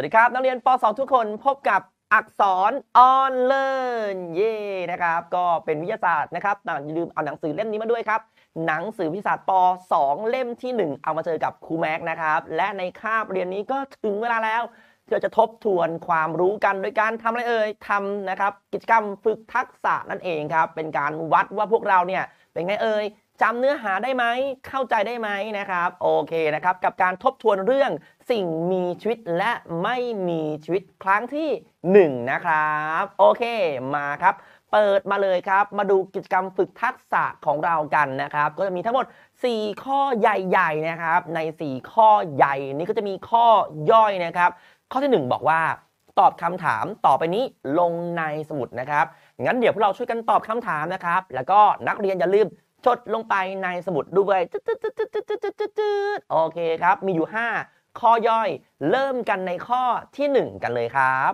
วัสดีครับนักเรียนป .2 ทุกคนพบกับอักษรออนเลิร์นเย่นะครับก็เป็นวิทยาศาสตร์นะครับอย่าลืมเอาหนังสือเล่มนี้มาด้วยครับหนังสือวิทยาศาสตร์ป .2 เล่มที่ 1เอามาเจอกับครูแม็กนะครับและในคาบเรียนนี้ก็ถึงเวลาแล้วที่เราจะทบทวนความรู้กันโดยการทำอะไรทำนะครับกิจกรรมฝึกทักษะนั่นเองครับเป็นการวัดว่าพวกเราเนี่ยเป็นไงจำเนื้อหาได้ไหมเข้าใจได้ไหมนะครับโอเคนะครับกับการทบทวนเรื่องสิ่งมีชีวิตและไม่มีชีวิตครั้งที่1นะครับโอเคมาครับเปิดมาเลยครับมาดูกิจกรรมฝึกทักษะของเรากันนะครับก็จะมีทั้งหมด4ข้อใหญ่ๆนะครับใน4ข้อใหญ่นี้ก็จะมีข้อย่อยนะครับข้อที่1บอกว่าตอบคำถามต่อไปนี้ลงในสมุดนะครับงั้นเดี๋ยวพวกเราช่วยกันตอบคำถามนะครับแล้วก็นักเรียนอย่าลืมจดลงไปในสมุดด้วยโอเคครับมีอยู่5ข้อย่อยเริ่มกันในข้อที่1กันเลยครับ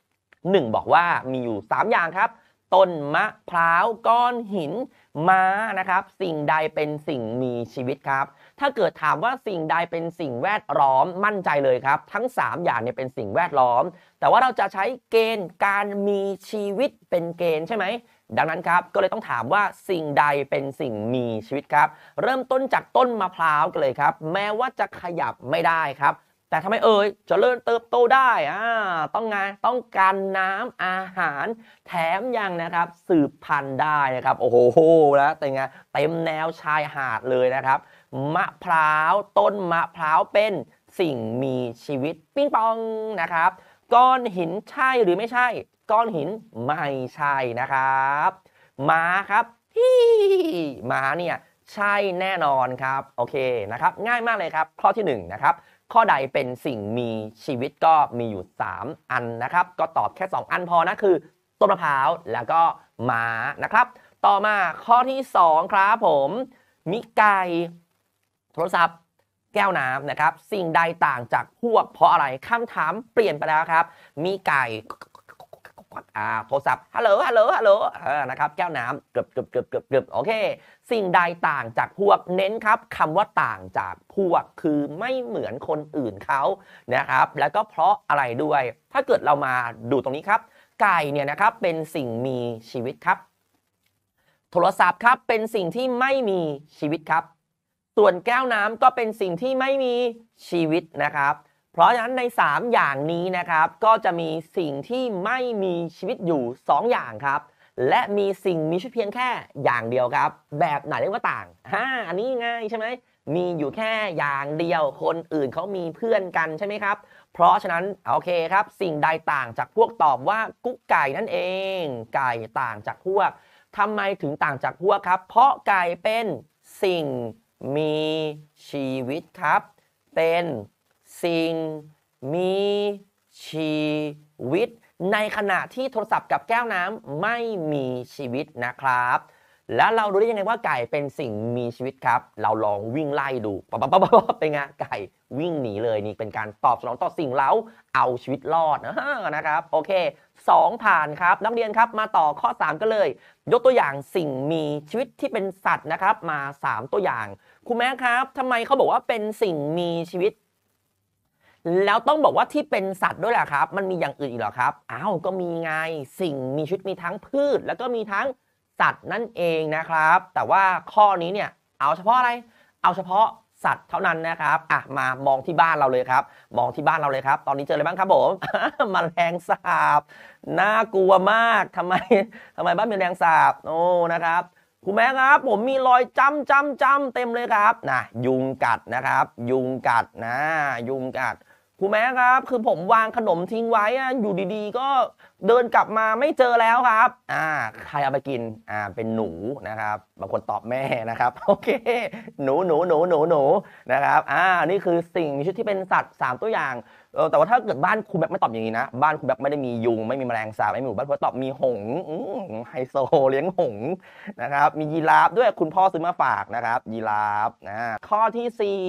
1บอกว่ามีอยู่3อย่างครับต้นมะพร้าวก้อนหินม้านะครับสิ่งใดเป็นสิ่งมีชีวิตครับถ้าเกิดถามว่าสิ่งใดเป็นสิ่งแวดล้อมมั่นใจเลยครับทั้ง3อย่างเนี่ยเป็นสิ่งแวดล้อมแต่ว่าเราจะใช้เกณฑ์การมีชีวิตเป็นเกณฑ์ใช่ไหมดังนั้นครับก็เลยต้องถามว่าสิ่งใดเป็นสิ่งมีชีวิตครับเริ่มต้นจากต้นมะพร้าวกันเลยครับแม้ว่าจะขยับไม่ได้ครับแต่ทำไมเจริญเติบโตได้ต้องไงต้องการน้ำอาหารแถมยังนะครับสืบพันธุ์ได้นะครับโอ้โหแล้วแต่ไงเต็มแนวชายหาดเลยนะครับมะพร้าวต้นมะพร้าวเป็นสิ่งมีชีวิตปิ้งปองนะครับก้อนหินใช่หรือไม่ใช่ก้อนหินไม่ใช่นะครับม้าครับม้าเนี่ยใช่แน่นอนครับโอเคนะครับง่ายมากเลยครับข้อที่1นะครับข้อใดเป็นสิ่งมีชีวิตก็มีอยู่3อันนะครับก็ตอบแค่2อันพอนะคือต้นมะพร้าวแล้วก็ม้านะครับต่อมาข้อที่2ครับผมมีไก่โทรศัพท์แก้วน้ำนะครับสิ่งใดต่างจากพวกเพราะอะไรคำถามเปลี่ยนไปแล้วครับมีไก่โทรศัพท์ฮัลโหลนะครับแก้วน้ำเกือบโอเคสิ่งใดต่างจากพวกเน้นครับคำว่าต่างจากพวกคือไม่เหมือนคนอื่นเขานะครับแล้วก็เพราะอะไรด้วยถ้าเกิดเรามาดูตรงนี้ครับไก่เนี่ยนะครับเป็นสิ่งมีชีวิตครับโทรศัพท์ครับเป็นสิ่งที่ไม่มีชีวิตครับส่วนแก้วน้ำก็เป็นสิ่งที่ไม่มีชีวิตนะครับเพราะฉะนั้นใน3อย่างนี้นะครับก็จะมีสิ่งที่ไม่มีชีวิตอยู่2อย่างครับและมีสิ่งมีชีวิตเพียงแค่อย่างเดียวครับแบบไหนเรียกว่าต่างอันนี้ง่ายใช่ไหมมีอยู่แค่อย่างเดียวคนอื่นเขามีเพื่อนกันใช่ไหมครับเพราะฉะนั้นโอเคครับสิ่งใดต่างจากพวกตอบว่ากุ๊กไก่นั่นเองไก่ต่างจากพวกทำไมถึงต่างจากพวกครับเพราะไก่เป็นสิ่งมีชีวิตครับเป็นสิ่งมีชีวิตในขณะที่โทรศัพท์กับแก้วน้ำไม่มีชีวิตนะครับแล้วเรารู้ได้ยังไงว่าไก่เป็นสิ่งมีชีวิตครับเราลองวิ่งไล่ดูเป็นไงไก่วิ่งหนีเลยนี่เป็นการตอบสนองต่อสิ่งเร้าเอาชีวิตรอดนะครับโอเค2ผ่านครับนักเรียนครับมาต่อข้อ3กันเลยยกตัวอย่างสิ่งมีชีวิตที่เป็นสัตว์นะครับมา3ตัวอย่างครูแม่ครับทำไมเขาบอกว่าเป็นสิ่งมีชีวิตแล้วต้องบอกว่าที่เป็นสัตว์ด้วยแหละครับมันมีอย่างอื่นอีกเหรอครับก็มีไงสิ่งมีชีวิตมีทั้งพืชแล้วก็มีทั้งสัตว์นั่นเองนะครับแต่ว่าข้อนี้เนี่ยเอาเฉพาะอะไรเอาเฉพาะสัตว์เท่านั้นนะครับมามองที่บ้านเราเลยครับมองที่บ้านเราเลยครับตอนนี้เจออะไรบ้างครับผม แมลงสาบน่ากลัวมากทำไมบ้านมีแมลงสาบนะครับคุณแม่ครับผมมีรอยจ้ำเต็มเลยครับยุงกัดนะครับยุงกัดยุงกัดคุณแม่ครับคือผมวางขนมทิ้งไว้อยู่ดีๆก็เดินกลับมาไม่เจอแล้วครับใครเอาไปกินเป็นหนูนะครับบางคนตอบแม่นะครับโอเคหนูนะครับนี่คือสิ่งมีชีวิตที่เป็นสัตว์3ตัวอย่างแต่ว่าถ้าเกิดบ้านคุณแบ็คไม่ตอบอย่างนี้นะบ้านคุณแบ็คไม่ได้มียุงไม่มีแมลงสาบไม่มีหนูบ้านคุณตอบมีหงส์ไฮโซเลี้ยงหงส์นะครับมียีราฟด้วยคุณพ่อซื้อมาฝากนะครับยีราฟข้อที่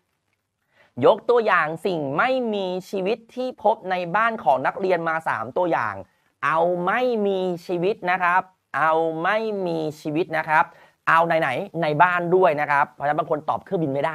4ยกตัวอย่างสิ่งไม่มีชีวิตที่พบในบ้านของนักเรียนมา3ตัวอย่างเอาไม่มีชีวิตนะครับเอาไม่มีชีวิตนะครับเอาไหนในบ้านด้วยนะครับเพราะฉะนั้นบางคนตอบเครื่องบินไม่ได้นะ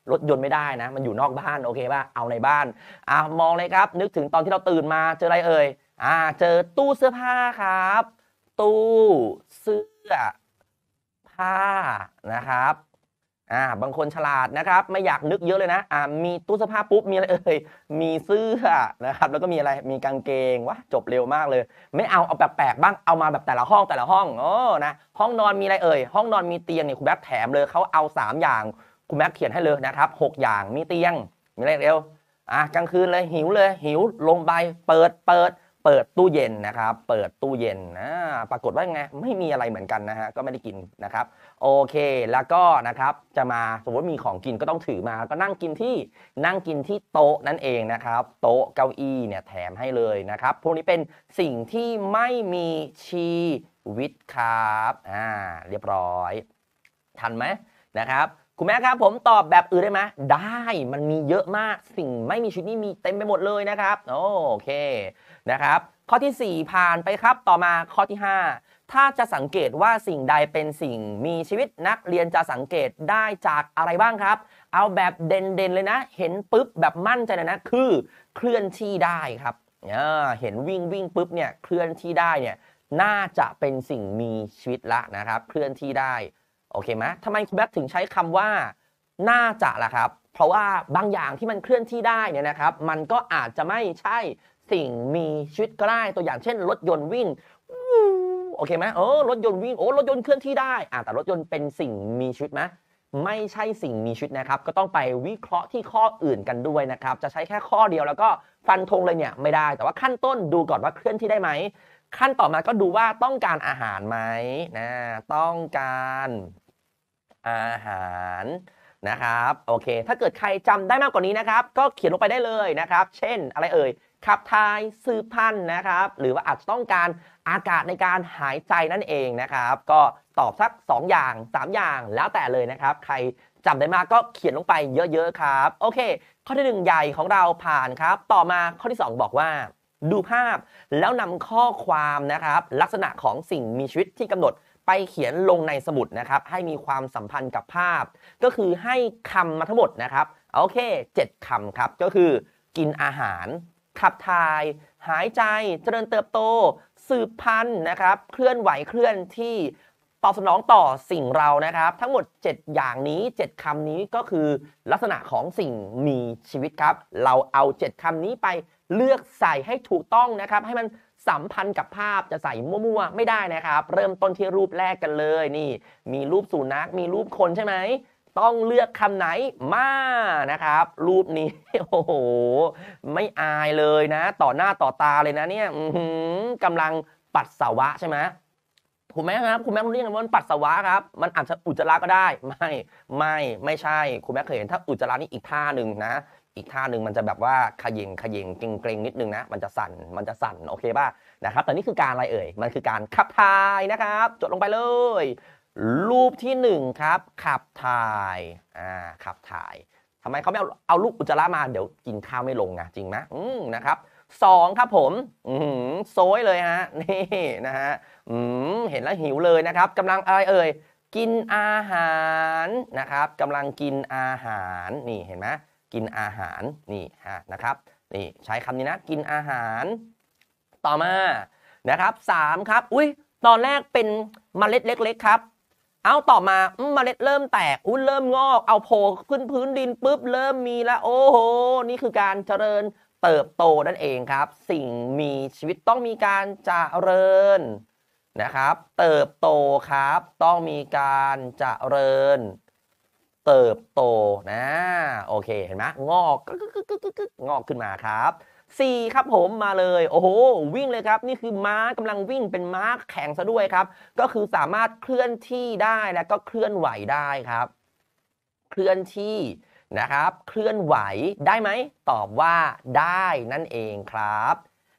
รถยนต์ไม่ได้นะมันอยู่นอกบ้านโอเคป่ะเอาในบ้านมองเลยครับนึกถึงตอนที่เราตื่นมาเจออะไรเอ่ยเจอตู้เสื้อผ้าครับตู้เสื้อผ้านะครับบางคนฉลาดนะครับไม่อยากนึกเยอะเลยนะมีตู้เสื้อผ้าปุ๊บมีอะไรเอ่ยมีเสื้อนะครับแล้วก็มีอะไรมีกางเกงวะจบเร็วมากเลยไม่เอาแบบแปลกบ้างเอามาแบบแต่ละห้องนะห้องนอนมีอะไรเอ่ยห้องนอนมีเตียงเนี่ยคุณแบ๊บแถมเลยเขาเอา3อย่างคุณแบ๊บเขียนให้เลยนะครับ6อย่างมีเตียงมีอะไรเร็วกลางคืนเลยหิวลงไปเปิดตู้เย็นนะครับเปิดตู้เย็นปรากฏว่าไงไม่มีอะไรเหมือนกันนะฮะก็ไม่ได้กินนะครับโอเคแล้วก็นะครับจะมาสมมติมีของกินก็ต้องถือมาก็นั่งกินที่โต๊ะนั่นเองนะครับโต๊ะเก้าอี้เนี่ยแถมให้เลยนะครับพวกนี้เป็นสิ่งที่ไม่มีชีวิตครับเรียบร้อยทันไหมนะครับคุณแม่ครับผมตอบแบบอื่นได้ไหมได้มันมีเยอะมากสิ่งไม่มีชีวิตนี่มีเต็มไปหมดเลยนะครับโอเคนะครับข้อที่4ผ่านไปครับต่อมาข้อที่5ถ้าจะสังเกตว่าสิ่งใดเป็นสิ่งมีชีวิตนักเรียนจะสังเกตได้จากอะไรบ้างครับเอาแบบเด่นๆเลยนะเห็นปุ๊บแบบมั่นใจเลยนะคือเคลื่อนที่ได้ครับเห็นวิ่งปุ๊บเนี่ยเคลื่อนที่ได้เนี่ยน่าจะเป็นสิ่งมีชีวิตละนะครับเคลื่อนที่ได้โอเคไหมทำไมคุณแบ๊บถึงใช้คำว่าน่าจะล่ะครับเพราะว่าบางอย่างที่มันเคลื่อนที่ได้เนี่ยนะครับมันก็อาจจะไม่ใช่สิ่งมีชีวิตก็ได้ตัวอย่างเช่นรถยนต์วิ่งโอเคไหมรถยนต์วิ่งรถยนต์เคลื่อนที่ได้แต่รถยนต์เป็นสิ่งมีชีวิตไหมไม่ใช่สิ่งมีชีวิตนะครับก็ต้องไปวิเคราะห์ที่ข้ออื่นกันด้วยนะครับจะใช้แค่ข้อเดียวแล้วก็ฟันธงเลยเนี่ยไม่ได้แต่ว่าขั้นต้นดูก่อนว่าเคลื่อนที่ได้ไหมขั้นต่อมาก็ดูว่าต้องการอาหารไหมต้องการอาหารนะครับโอเคถ้าเกิดใครจำได้มากกว่านี้นะครับก็เขียนลงไปได้เลยนะครับเช่นอะไรเอ่ยขับถ่ายสืบพันธุ์นะครับหรือว่าอาจจะต้องการอากาศในการหายใจนั่นเองนะครับก็ตอบสัก2อย่าง3อย่างแล้วแต่เลยนะครับใครจำได้มากก็เขียนลงไปเยอะๆครับโอเคข้อที่1ใหญ่ของเราผ่านครับต่อมาข้อที่2บอกว่าดูภาพแล้วนำข้อความนะครับลักษณะของสิ่งมีชีวิตที่กำหนดไปเขียนลงในสมุดนะครับให้มีความสัมพันธ์กับภาพก็คือให้คำมาทั้งหมดนะครับโอเค7คำครับก็คือกินอาหารขับถ่ายหายใจเจริญเติบโตสืบพันธุ์นะครับเคลื่อนไหวเคลื่อนที่ตอบสนองต่อสิ่งเรานะครับทั้งหมด7อย่างนี้7คำนี้ก็คือลักษณะของสิ่งมีชีวิตครับเราเอา7คำนี้ไปเลือกใส่ให้ถูกต้องนะครับให้มันสัมพันธ์กับภาพจะใส่มั่วๆไม่ได้นะครับเริ่มต้นที่รูปแรกกันเลยนี่มีรูปสุนัขมีรูปคนใช่ไหมต้องเลือกคำไหนมานะครับรูปนี้โอ้โหไม่อายเลยนะต่อหน้าต่อตาเลยนะเนี่ยกำลังปัสสาวะใช่ไหมคุณแม่ครับคุณแม่เรียกว่ามันปัสสาวะครับมันอาจจะอุจจาระก็ได้ไม่ใช่คุณแม่เคยเห็นถ้าอุจจาระนี่อีกท่าหนึ่งนะอีกท่าหนึ่งมันจะแบบว่าขยิงเกรงนิดนึงนะมันจะสั่นโอเคป่ะนะครับแต่นี่คือการอะไรเอ่ยมันคือการขับถ่ายนะครับจดลงไปเลยรูปที่1ครับขับถ่ายขับถ่ายทำไมเขาไม่เอารูปอุจจาระมาเดี๋ยวกินข้าวไม่ลงไงจริงไหมนะครับ2ครับผมโซยเลยฮะนี่นะฮะเห็นแล้วหิวเลยนะครับกำลังอะไรเอ่ยกินอาหารนะครับกำลังกินอาหารนี่เห็นไหมกินอาหารนี่นะครับนี่ใช้คำนี้นะกินอาหารต่อมานะครับ3ครับอุ้ยตอนแรกเป็นเมล็ดเล็กๆครับเอาต่อมาเมล็ดเริ่มแตกเริ่มงอกเอาโผล่ขึ้นพื้นดินปุ๊บเริ่มมีแล้วโอ้โหนี่คือการเจริญเติบโตนั่นเองครับสิ่งมีชีวิตต้องมีการเจริญนะครับเติบโตครับต้องมีการเจริญเติบโตนะโอเคเห็นไหมงอกงอกขึ้นมาครับ4ครับผมมาเลยโอ้โหวิ่งเลยครับนี่คือม้ากำลังวิ่งเป็นม้าแข่งซะด้วยครับก็คือสามารถเคลื่อนที่ได้และก็เคลื่อนไหวได้ครับเคลื่อนที่นะครับเคลื่อนไหวได้ไหมตอบว่าได้นั่นเองครับ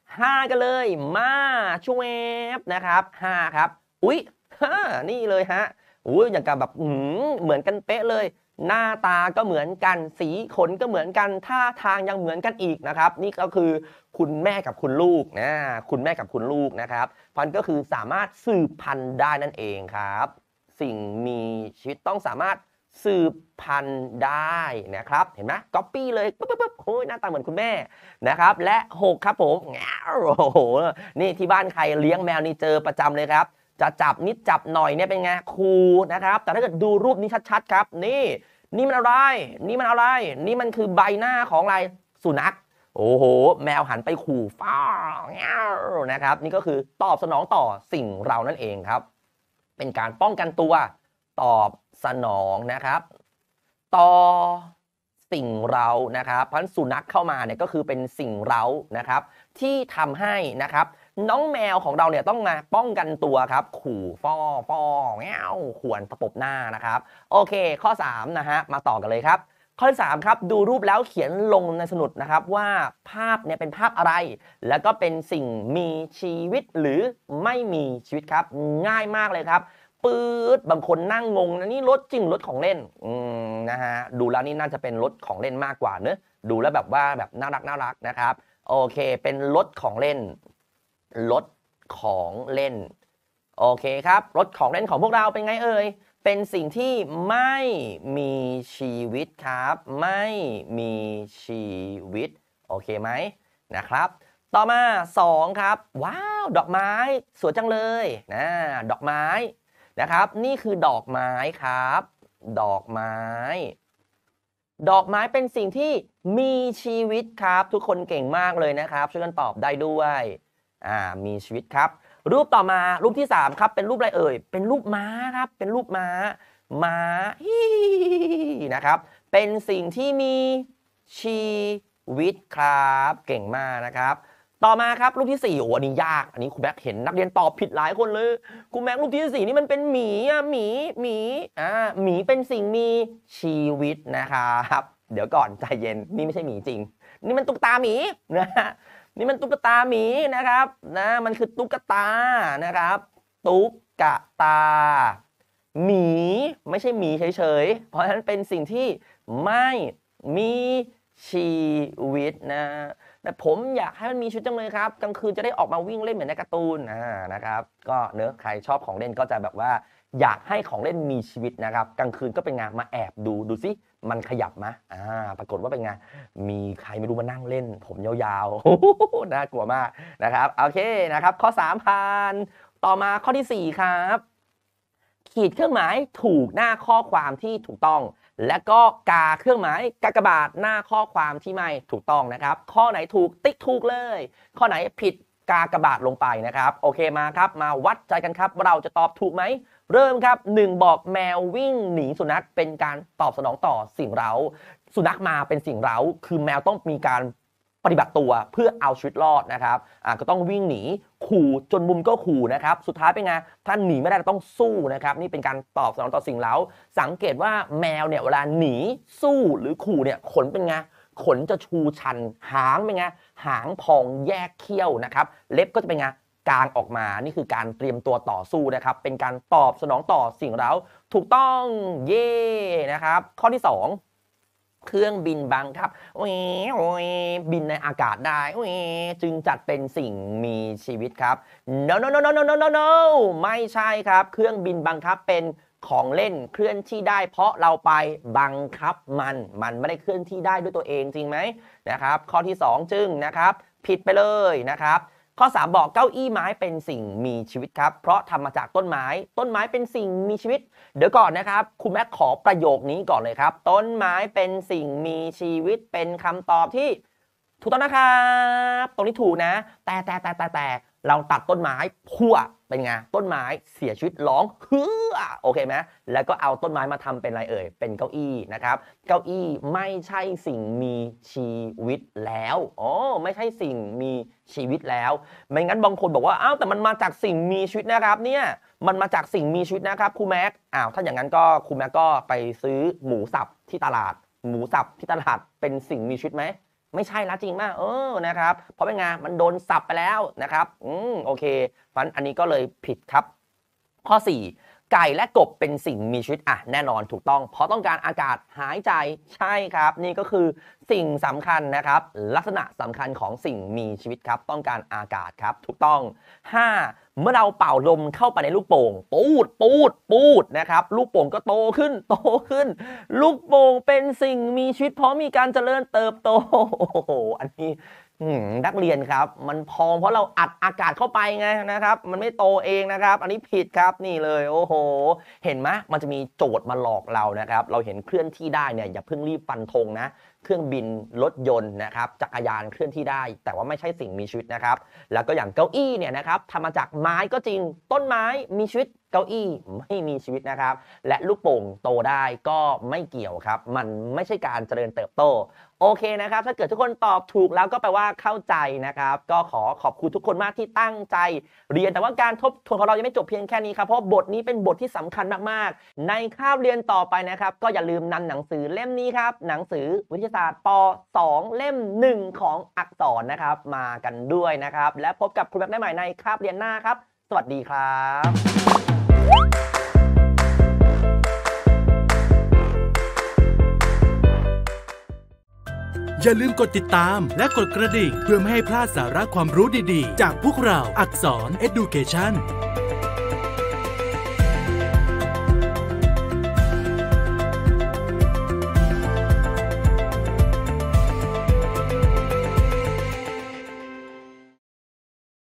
5กันเลยมาช่วยนะครับ5ครับอุ๊ยนี่เลยฮะอย่างกับแบบเหมือนกันเป๊ะเลยหน้าตาก็เหมือนกันสีขนก็เหมือนกันท่าทางยังเหมือนกันอีกนะครับนี่ก็คือคุณแม่กับคุณลูกนะคุณแม่กับคุณลูกนะครับพันก็คือสามารถสืบพันธุ์ได้นั่นเองครับสิ่งมีชีวิตต้องสามารถสืบพันธุ์ได้นะครับเห็นไหมก๊อปปี้เลยปุ๊บโอ้ยหน้าตาเหมือนคุณแม่นะครับและ6ครับผมโอ้โหนี่ที่บ้านใครเลี้ยงแมวนี่เจอประจำเลยครับจะจับนิดจับหน่อยเนี่ยเป็นไงคูลนะครับแต่ถ้าเกิดดูรูปนี้ชัดๆครับนี่มันอะไรนี่มันอะไรนี่มันคือใบหน้าของอะไรสุนัขโอ้โหแมวหันไปขู่ฟ้านะครับนี่ก็คือตอบสนองต่อสิ่งเรานั่นเองครับเป็นการป้องกันตัวตอบสนองนะครับต่อสิ่งเรานะครับเพราะสุนัขเข้ามาเนี่ยก็คือเป็นสิ่งเรานะครับที่ทำให้นะครับน้องแมวของเราเนี่ยต้องมาป้องกันตัวครับขู่ฟ้อแง่วข่วนตะปบหน้านะครับโอเคข้อ3นะฮะมาต่อกันเลยครับข้อที่3ครับดูรูปแล้วเขียนลงในสมุดนะครับว่าภาพเนี่ยเป็นภาพอะไรแล้วก็เป็นสิ่งมีชีวิตหรือไม่มีชีวิตครับง่ายมากเลยครับปื๊ดบางคนนั่งงงนะนี่รถจริงรถของเล่นนะฮะดูแล้วนี่น่าจะเป็นรถของเล่นมากกว่าเนอะดูแล้วแบบว่าแบบน่ารักนะครับโอเคเป็นรถของเล่นรถของเล่นโอเคครับรถของเล่นของพวกเราเป็นไงเอ่ยเป็นสิ่งที่ไม่มีชีวิตครับไม่มีชีวิตโอเคไหมนะครับต่อมา2ครับว้าวดอกไม้สวยจังเลยดอกไม้นะครับนี่คือดอกไม้ครับดอกไม้เป็นสิ่งที่มีชีวิตครับทุกคนเก่งมากเลยนะครับช่วยกันตอบได้ด้วยมีชีวิตครับรูปต่อมารูปที่3ครับเป็นรูปอะไรเอ่ยเป็นรูปม้าครับเป็นรูปม้านะครับเป็นสิ่งที่มีชีวิตครับเก่งมากนะครับต่อมาครับรูปที่4โอ้อันนี้ยากอันนี้ครูแม็กเห็นนักเรียนตอบผิดหลายคนเลยครูแม็กรูปที่4นี่มันเป็นหมีหมีเป็นสิ่งมีชีวิตนะครับเดี๋ยวก่อนใจเย็นนี่ไม่ใช่หมีจริงนี่มันตุ๊กตาหมีนะนี่มันตุ๊กตาหมีนะครับนะมันคือตุ๊กตานะครับตุ๊กตาหมีไม่ใช่หมีเฉยๆเพราะฉะนั้นเป็นสิ่งที่ไม่มีชีวิตนะแต่ผมอยากให้มันมีชีวิตจังเลยครับกลางคืนจะได้ออกมาวิ่งเล่นเหมือนในการ์ตูนนะครับก็เนื้อใครชอบของเล่นก็จะแบบว่าอยากให้ของเล่นมีชีวิตนะครับกลางคืนก็เป็นไงมาแอบดูซิมันขยับมะปรากฏว่าเป็นไงมีใครไม่รู้มานั่งเล่นผมยาวๆน่ากลัวมากนะครับโอเคนะครับข้อ3ผ่านต่อมาข้อที่4ครับขีดเครื่องหมายถูกหน้าข้อความที่ถูกต้องและก็กาเครื่องหมายกากบาทหน้าข้อความที่ไม่ถูกต้องนะครับข้อไหนถูกติ๊กถูกเลยข้อไหนผิดกากบาทลงไปนะครับโอเคมาครับมาวัดใจกันครับว่าเราจะตอบถูกไหมเริ่มครับ1บอกแมววิ่งหนีสุนัขเป็นการตอบสนองต่อสิ่งเร้าสุนัขมาเป็นสิ่งเร้าคือแมวต้องมีการปฏิบัติตัวเพื่อเอาชีวิตรอดนะครับก็ต้องวิ่งหนีขู่จนมุมก็ขู่นะครับสุดท้ายเป็นไงถ้าหนีไม่ได้ต้องสู้นะครับนี่เป็นการตอบสนองต่อสิ่งเร้าสังเกตว่าแมวเนี่ยเวลาหนีสู้หรือขู่เนี่ยขนเป็นไงขนจะชูชันหางเป็นไงหางพองแยกเขี้ยวนะครับเล็บก็จะเป็นไงกางออกมานี่คือการเตรียมตัวต่อสู้นะครับเป็นการตอบสนองต่อสิ่งเร้าถูกต้องเย่นะครับข้อที่2เครื่องบินบังคับบินในอากาศได้จึงจัดเป็นสิ่งมีชีวิตครับ no no no no no no no no ไม่ใช่ครับเครื่องบินบังคับเป็นของเล่นเคลื่อนที่ได้เพราะเราไปบังคับมันไม่ได้เคลื่อนที่ได้ด้วยตัวเองจริงไหมนะครับข้อที่2จึงนะครับผิดไปเลยนะครับข้อ3บอกเก้าอี้ไม้เป็นสิ่งมีชีวิตครับเพราะทำมาจากต้นไม้เป็นสิ่งมีชีวิตเดี๋ยวก่อนนะครับคุณแม็กขอประโยคนี้ก่อนเลยครับต้นไม้เป็นสิ่งมีชีวิตเป็นคำตอบที่ถูกต้องนะครับตรงนี้ถูกนะแต่เราตัดต้นไม้พั่วเป็นไงต้นไม้เสียชีวิตร้องฮือโอเคไหมแล้วก็เอาต้นไม้มาทำเป็นอะไรเอ่ยเป็นเก้าอี้นะครับเก้าอี้ไม่ใช่สิ่งมีชีวิตแล้วไม่ใช่สิ่งมีชีวิตแล้วไม่งั้นบางคนบอกว่าอ้าวแต่มันมาจากสิ่งมีชีวิตนะครับเนี่ยมันมาจากสิ่งมีชีวิตนะครับครูแม็กถ้าอย่างนั้นก็ครูแม็กก็ไปซื้อหมูสับที่ตลาดหมูสับที่ตลาดเป็นสิ่งมีชีวิตไหมไม่ใช่ละจริงมากนะครับเพราะเป็นไงมันโดนสับไปแล้วนะครับโอเคเพราะอันนี้ก็เลยผิดครับข้อไก่และกบเป็นสิ่งมีชีวิตแน่นอนถูกต้องเพราะต้องการอากาศหายใจใช่ครับนี่ก็คือสิ่งสำคัญนะครับลักษณะสำคัญของสิ่งมีชีวิตครับต้องการอากาศครับถูกต้อง 5. เมื่อเราเป่าลมเข้าไปในลูกโป่งปูดนะครับลูกโป่งก็โตขึ้นลูกโป่งเป็นสิ่งมีชีวิตพร้อมมีการเจริญเติบโตโอ้โหอันนี้นักเรียนครับมันพองเพราะเราอัดอากาศเข้าไปไงนะครับมันไม่โตเองนะครับอันนี้ผิดครับนี่เลยโอ้โหเห็นไหมมันจะมีโจทย์มาหลอกเรานะครับเราเห็นเคลื่อนที่ได้เนี่ยอย่าเพิ่งรีบฟันธงนะเครื่องบินรถยนต์นะครับจักรยานเคลื่อนที่ได้แต่ว่าไม่ใช่สิ่งมีชีวิตนะครับแล้วก็อย่างเก้าอี้เนี่ยนะครับทำมาจากไม้ก็จริงต้นไม้มีชีวิตเก้าอี้ไม่มีชีวิตนะครับและลูกโป่งโตได้ก็ไม่เกี่ยวครับมันไม่ใช่การเจริญเติบโตโอเคนะครับถ้าเกิดทุกคนตอบถูกแล้วก็แปลว่าเข้าใจนะครับก็ขอบคุณทุกคนมากที่ตั้งใจเรียนแต่ว่าการทบทวนของเรายังไม่จบเพียงแค่นี้ครับเพราะบทนี้เป็นบทที่สำคัญมากๆในคาบเรียนต่อไปนะครับก็อย่าลืมนำหนังสือเล่มนี้ครับหนังสือวิทยาศาสตร์ป .2 เล่ม1ของอักษรนะครับมากันด้วยนะครับและพบกับครูแม็กได้ใหม่ในคาบเรียนหน้าครับสวัสดีครับอย่าลืมกดติดตามและกดกระดิ่งเพื่อไม่ให้พลาดสาระความรู้ดีๆจากพวกเราอักษร Education